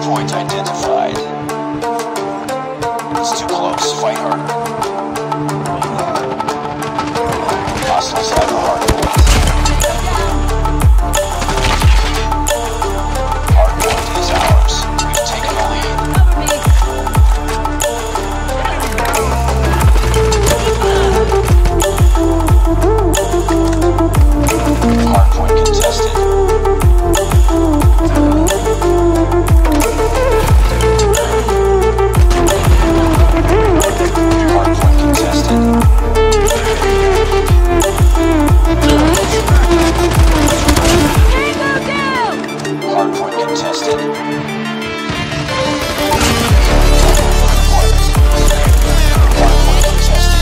Hardpoint identified. It's too close. Fight harder. Hostiles have the hardpoint. Hardpoint is ours. We've taken the lead. Hardpoint contested. Hardpoint contested. Hardpoint contested. Hardpoint contested.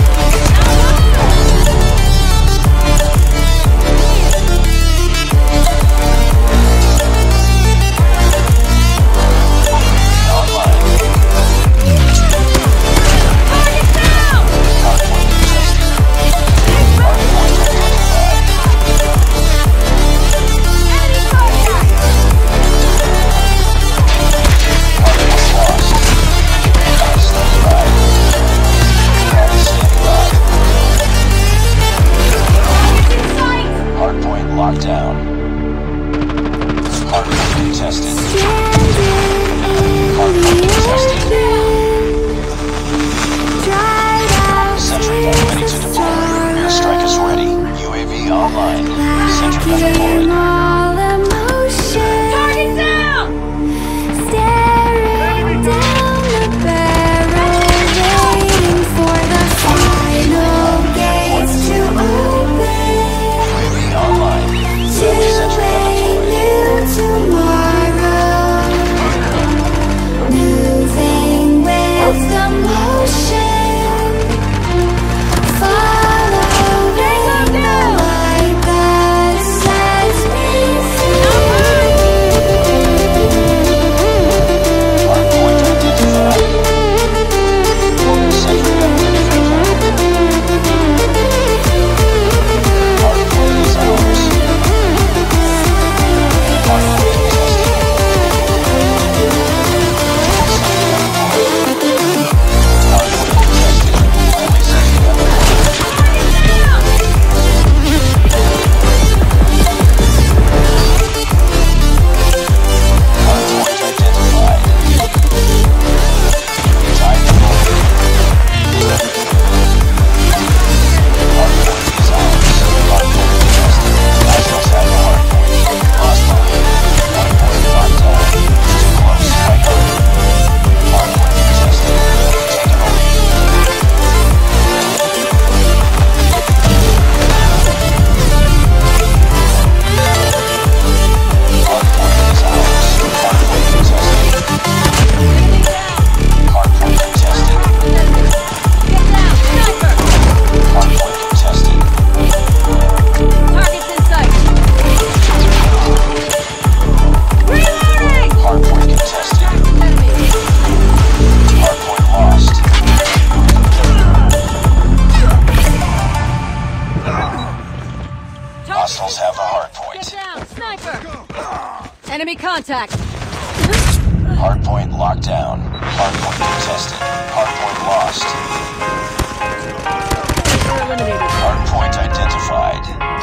Lockdown. Hardpoint contested. Hardpoint contested. Sentry gun ready to deploy. Airstrike is ready. UAV online. Sentry gun deployed. Target down! Staring down the barrel, waiting for the final gates to open. UAV online. Sentry gun deployed. Tomorrow, moving with the motion, following the light that sets me free. Hardpoint identified. Sentry gun ready for deployment. Hardpoint is ours. Hardpoint contested. Hardpoint contested. Friendly sentry gun deployed. Hardpoint identified. Time deployed. Hardpoint is ours. Hardpoint contested. Hostiles have the hardpoint. Lost the lead. Hardpoint locked down. Too close. Fight harder. Hardpoint contested. Taking the lead. Hardpoint is ours. Hardpoint contested. Hardpoint contested. Hardpoint contested. Target's in sight. Reloading! Hardpoint contested. Hardpoint lost. Hostiles have the hardpoint. Get down! Sniper! Enemy contact! Hardpoint locked down. Hardpoint contested. Hardpoint lost. We're eliminated. Hardpoint identified.